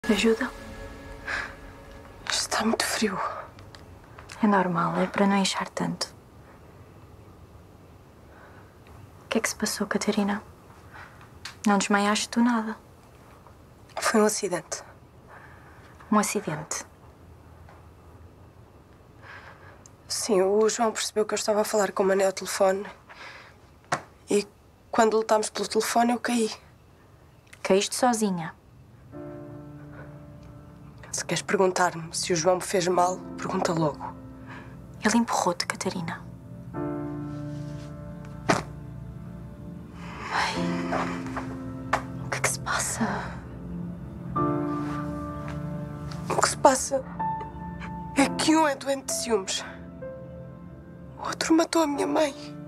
Ajuda? Está muito frio. É normal, é para não inchar tanto. O que é que se passou, Catarina? Não desmaiaste do nada. Foi um acidente. Um acidente. Sim, o João percebeu que eu estava a falar com o Mané ao telefone. E quando lutámos pelo telefone, eu caí. Caíste sozinha. Se queres perguntar-me se o João me fez mal, pergunta logo. Ele empurrou-te, Catarina. Ai, o que é que se passa? O que se passa é que um é doente de ciúmes. O outro matou a minha mãe.